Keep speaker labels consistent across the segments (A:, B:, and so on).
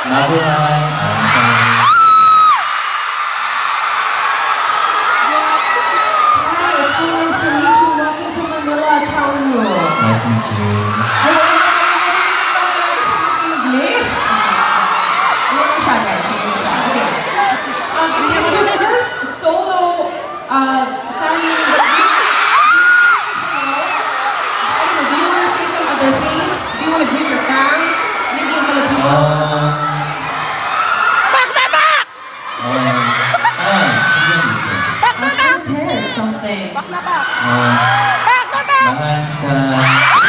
A: Mabuhay,
B: Hi, it's so nice to meet you. Welcome to Manila, Chaunu.
A: Nice to meet you.
B: English? Ano siya, guys? Ano siya? Okay. It's your first solo fan meeting. I don't know, do you want to say some other things? Do you want to greet your fans? Maybe in Filipino?
A: 하나 준비한 게 있어요.
B: I prepared something.
A: mahal kita.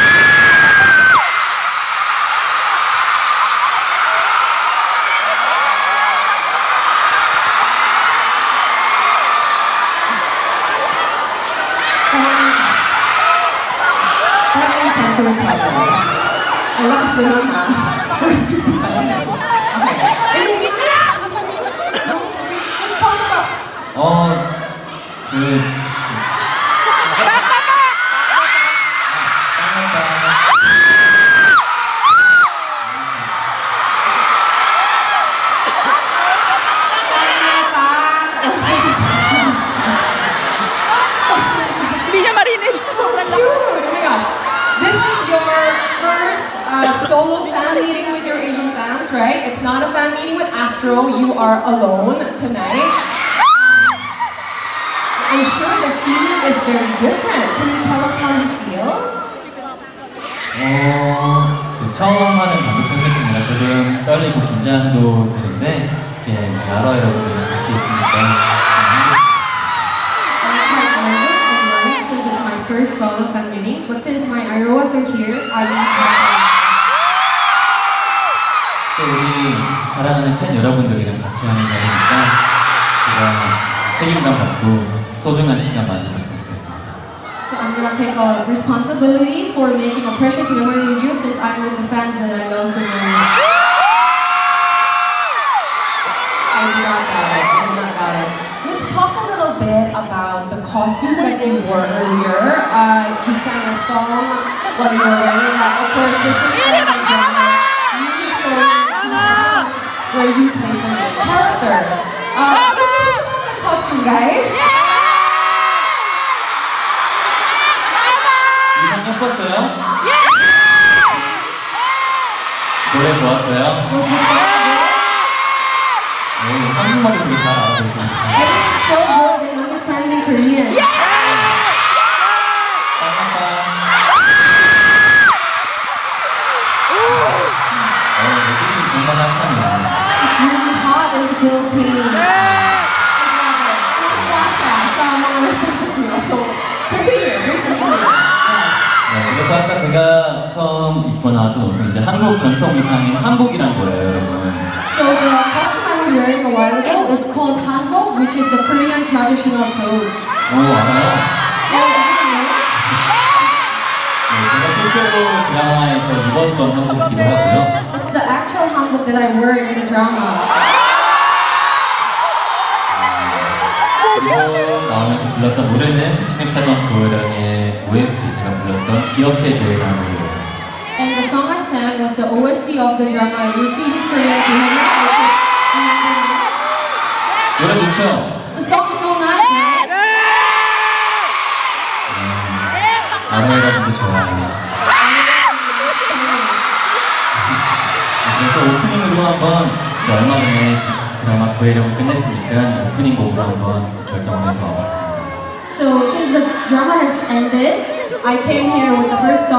B: Ang lakas na lang ha. First people pa lang. Okay. Anything else? No? Let's talk about...
A: 그...
C: Hindi niya marinig.
B: Sobrang cute! Oh my God. This is your first solo fan meeting with your Asian fans, right? It's not a fan meeting with Astro. You are alone tonight. I'm sure the feeling is very different. Can you tell us how you feel?
A: 저 처음 하는 단독 팬미팅이라 조금 떨리고 긴장도 되는데 이렇게 여러 여러분들이랑 같이 있으니까
B: Since it's my first solo fan meeting, but since my iROAs are here, I'm
A: 또 우리 사랑하는 팬 여러분들이랑 같이 하는 자리니까 제가 책임감 갖고 소중한 시간 만들었으면 좋겠습니다.
B: So I'm gonna take a responsibility for making a precious memory with you since I'm with the fans that I love the most. I do not doubt it. I do not doubt it. Let's talk a little bit about the costume that you wore earlier. You sang a song while you were wearing that. Of course, this is from the drama Movie Story where you play the main character. What do you think about the costume, guys?
A: 이상 예뻤어요? 노래 좋았어요?
B: Was the song good?
A: 한국말도 되게 잘 알아보시는데
B: Everything's so good in understanding Korean.
A: 여기 정말 핫하네요.
B: It's really hot in the Philippines. Sa mga responses niyo. So, continue. Please continue.
A: 그래서 아까 제가 처음 입고 나왔던 옷은 이제 한국 전통 의상인 한복이란 거예요, 여러분.
B: So the costume I was wearing a while ago is called hanbok, which is the Korean traditional clothes.
A: 알아요?
B: Oh,
A: 제가 실제로 드라마에서 입었던 한복이기도 하고요.
B: that's the actual hanbok that I wear in the drama.
A: 그리고 나오면서 불렀던 노래는 신입사관 고요령의 OST 제가 불렀던 기억해줘요라는 노래예요.
B: And the song I sang was the OST of the drama Yuki History and Kihonya, which is Remember Me.
A: 노래 좋죠?
B: The song is so nice.
A: 아무래도 좋아요. 그래서 오프닝으로 한번 이제 얼마 전에 드라마 구애령을 끝냈으니까 오프닝 곡으로 한번 결정을 해서 와봤습니다.
B: So since the drama has ended, I came here with the first